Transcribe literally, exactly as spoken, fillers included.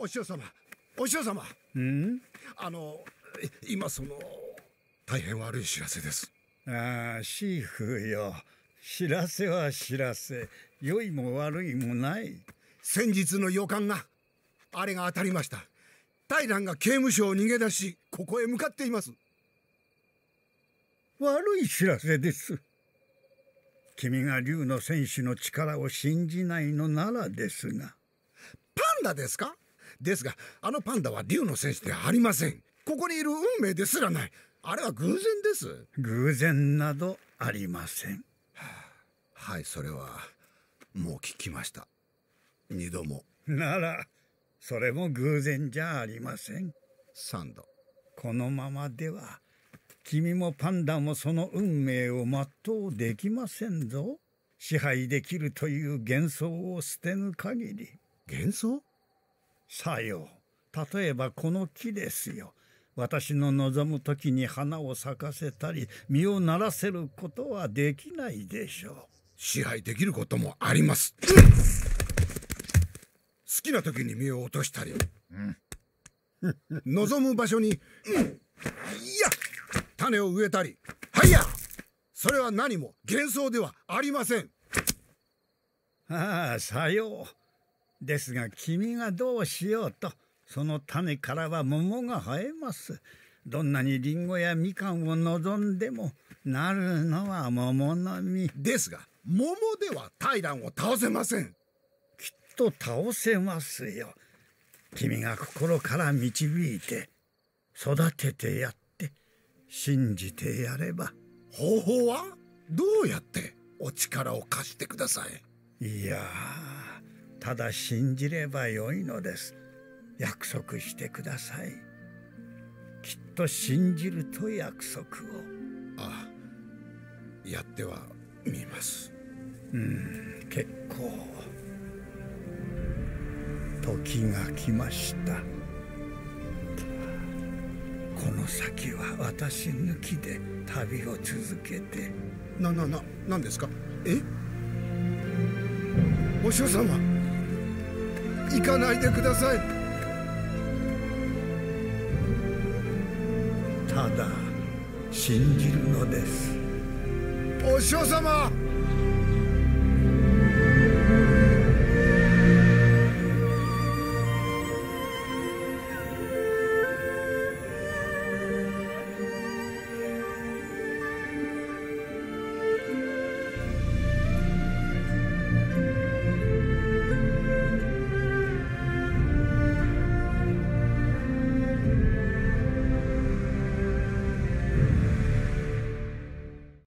お師匠様、お師匠様。 ん？ あの今その大変悪い知らせです。 ああ、シーフよ。知らせは知らせ。良いも悪いもない。 先日の予感が、あれが当たりました。大蘭が刑務所を逃げ出し、ここへ向かっています。 悪い知らせです。君が竜の戦士の力を信じないのならですが。 パンダですか？ですが、あのパンダは竜の戦士ではありません。ここにいる運命ですらない。あれは偶然です。 偶然などありません。 はい、それはもう聞きました。二度も。 ならそれも偶然じゃありません。 三度。 このままでは君もパンダもその運命を全うできませんぞ。支配できるという幻想を捨てぬ限り。 幻想？ さよう。例えばこの木ですよ。私の望む時に花を咲かせたり実をならせることはできないでしょう。 支配できることもあります。好きな時に実を落としたり、うん、望む場所に、うん、いや種を植えたり、はいや、それは何も幻想ではありません。 ああ、さよう。ですが君がどうしようと、その種からは桃が生えます。どんなにリンゴやみかんを望んでも、なるのは桃の実ですが、桃では大蘭を倒せません。 きっと倒せますよ。君が心から導いて育ててやって信じてやれば。 方法はどうやって？お力を貸してください。 いやー、ただ信じればよいのです。約束してください。きっと信じると約束を。 ああ、やってはみます。 うん、結構。時が来ました。この先は私抜きで旅を続けて。 な、な、な、なんですか？え？お師匠様、行かないでください。 ただ信じるのです。 お師匠様。